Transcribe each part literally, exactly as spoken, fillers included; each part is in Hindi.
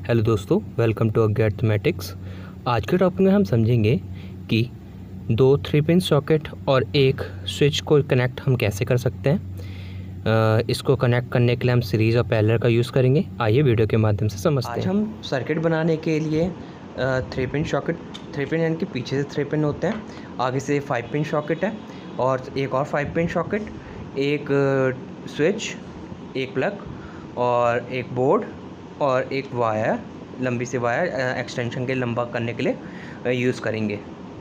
हेलो दोस्तों, वेलकम टू अगैथमेटिक्स। आज के टॉपिक में हम समझेंगे कि दो थ्री पिन सॉकेट और एक स्विच को कनेक्ट हम कैसे कर सकते हैं। इसको कनेक्ट करने के लिए हम सीरीज़ और पैरेलल का यूज़ करेंगे। आइए वीडियो के माध्यम से समझते हैं। आज हम सर्किट बनाने के लिए three pin socket, three pin यानी कि पीछे से थ्री पिन होते हैं, आगे से फाइव पिन सॉकेट है और एक और फाइव पिन सॉकेट, एक स्विच, एक प्लग और एक बोर्ड और एक वायर, लंबी सी वायर एक्सटेंशन के लंबा करने के लिए यूज़ करेंगे।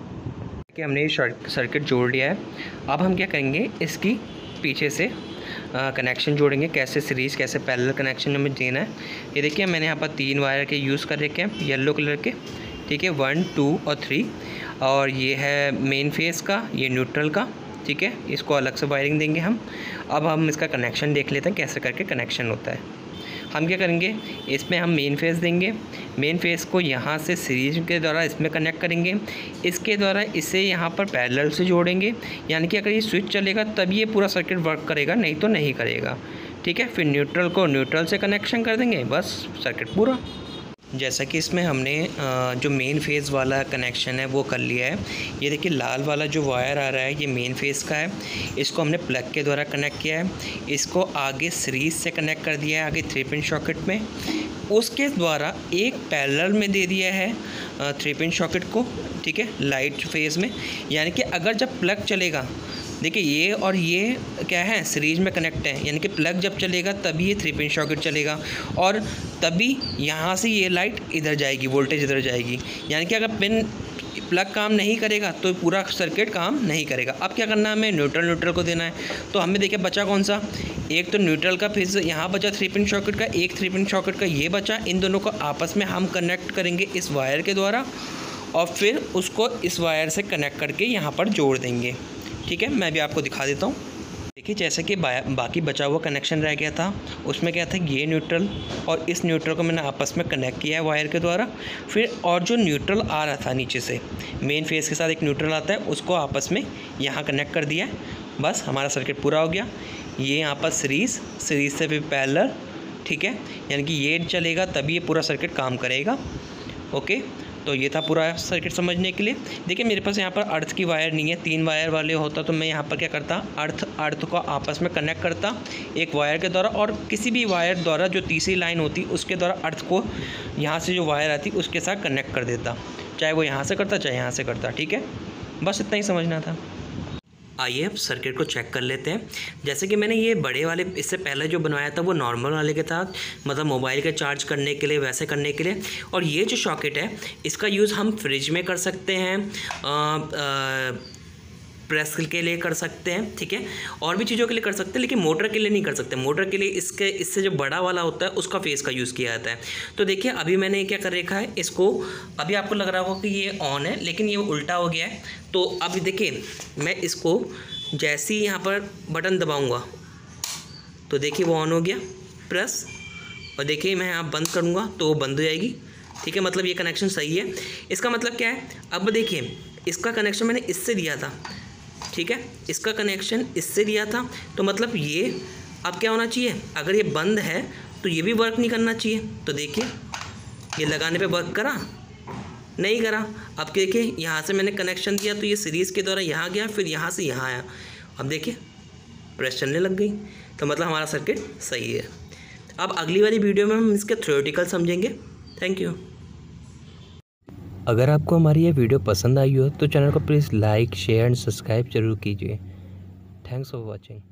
कि हमने सर्किट जोड़ लिया है। अब हम क्या करेंगे, इसकी पीछे से कनेक्शन जोड़ेंगे। कैसे सीरीज़, कैसे पैरेलल कनेक्शन हमें देना है। ये देखिए, मैंने यहाँ पर तीन वायर के यूज़ कर रखे हैं, येलो कलर के, ठीक है, वन टू और थ्री। और ये है मेन फेस का, ये न्यूट्रल का, ठीक है। इसको अलग से वायरिंग देंगे हम। अब हम इसका कनेक्शन देख लेते हैं कैसे करके कनेक्शन होता है। हम क्या करेंगे, इसमें हम मेन फेस देंगे। मेन फेस को यहाँ से सीरीज के द्वारा इसमें कनेक्ट करेंगे, इसके द्वारा इसे यहाँ पर पैरेलल से जोड़ेंगे। यानी कि अगर ये स्विच चलेगा तब ये पूरा सर्किट वर्क करेगा, नहीं तो नहीं करेगा, ठीक है। फिर न्यूट्रल को न्यूट्रल से कनेक्शन कर देंगे, बस सर्किट पूरा। जैसा कि इसमें हमने जो मेन फेज़ वाला कनेक्शन है वो कर लिया है। ये देखिए, लाल वाला जो वायर आ रहा है ये मेन फेज़ का है। इसको हमने प्लग के द्वारा कनेक्ट किया है। इसको आगे सीरीज से कनेक्ट कर दिया है, आगे थ्री पिन सॉकेट में। उसके द्वारा एक पैरेलल में दे दिया है थ्री पिन सॉकेट को, ठीक है, लाइट फेज़ में। यानी कि अगर जब प्लग चलेगा, देखिए ये और ये क्या है, सीरीज में कनेक्ट है। यानी कि प्लग जब चलेगा तभी ये थ्री पिन सॉकेट चलेगा और तभी यहाँ से ये लाइट इधर जाएगी, वोल्टेज इधर जाएगी। यानी कि अगर पिन प्लग काम नहीं करेगा तो पूरा सर्किट काम नहीं करेगा। अब क्या करना है, हमें न्यूट्रल न्यूट्रल को देना है। तो हमें देखिए बचा कौन सा, एक तो न्यूट्रल का फिर यहाँ बचा थ्री पिन सॉकेट का, एक थ्री पिन सॉकेट का ये बचा। इन दोनों को आपस में हम कनेक्ट करेंगे इस वायर के द्वारा और फिर उसको इस वायर से कनेक्ट करके यहाँ पर जोड़ देंगे, ठीक है। मैं भी आपको दिखा देता हूँ। देखिए, जैसे कि बाकी बचा हुआ कनेक्शन रह गया था, उसमें क्या था, ये न्यूट्रल और इस न्यूट्रल को मैंने आपस में कनेक्ट किया है वायर के द्वारा। फिर और जो न्यूट्रल आ रहा था नीचे से, मेन फेस के साथ एक न्यूट्रल आता है, उसको आपस में यहाँ कनेक्ट कर दिया है। बस हमारा सर्किट पूरा हो गया। ये यहाँ पर सीरीज़, सीरीज़ से फिर पैरेलल, ठीक है। यानी कि ये चलेगा तभी ये पूरा सर्किट काम करेगा, ओके। तो ये था पूरा सर्किट समझने के लिए। देखिए, मेरे पास यहाँ पर अर्थ की वायर नहीं है, तीन वायर वाले होता तो मैं यहाँ पर क्या करता, अर्थ अर्थ को आपस में कनेक्ट करता एक वायर के द्वारा, और किसी भी वायर द्वारा जो तीसरी लाइन होती उसके द्वारा अर्थ को यहाँ से जो वायर आती उसके साथ कनेक्ट कर देता, चाहे वो यहाँ से करता चाहे यहाँ से करता, ठीक है। बस इतना ही समझना था। आइए अब सर्किट को चेक कर लेते हैं। जैसे कि मैंने ये बड़े वाले, इससे पहले जो बनवाया था वो नॉर्मल वाले के साथ, मतलब मोबाइल के चार्ज करने के लिए, वैसे करने के लिए। और ये जो सॉकेट है इसका यूज़ हम फ्रिज में कर सकते हैं, आ, आ, प्रेस के लिए कर सकते हैं, ठीक है, और भी चीज़ों के लिए कर सकते हैं, लेकिन मोटर के लिए नहीं कर सकते। मोटर के लिए इसके इससे जो बड़ा वाला होता है उसका फेस का यूज़ किया जाता है। तो देखिए, अभी मैंने क्या कर रखा है, इसको अभी आपको लग रहा होगा कि ये ऑन है, लेकिन ये उल्टा हो गया है। तो अभी देखिए, मैं इसको जैसे ही यहाँ पर बटन दबाऊँगा तो देखिए वो ऑन हो गया, प्रेस, और देखिए मैं यहाँ बंद करूँगा तो वो बंद हो जाएगी, ठीक है। मतलब ये कनेक्शन सही है। इसका मतलब क्या है, अब देखिए इसका कनेक्शन मैंने इससे दिया था, ठीक है, इसका कनेक्शन इससे दिया था। तो मतलब ये अब क्या होना चाहिए, अगर ये बंद है तो ये भी वर्क नहीं करना चाहिए। तो देखिए, ये लगाने पे वर्क करा, नहीं करा। अब देखिए, यहाँ से मैंने कनेक्शन दिया तो ये सीरीज़ के द्वारा यहाँ गया, फिर यहाँ से यहाँ आया। अब देखिए प्रेस चलने लग गई, तो मतलब हमारा सर्किट सही है। अब अगली वाली वीडियो में हम इसके थ्योरेटिकल समझेंगे। Thank you. अगर आपको हमारी ये वीडियो पसंद आई हो तो चैनल को please like, share and subscribe जरूर कीजिए। Thanks for watching.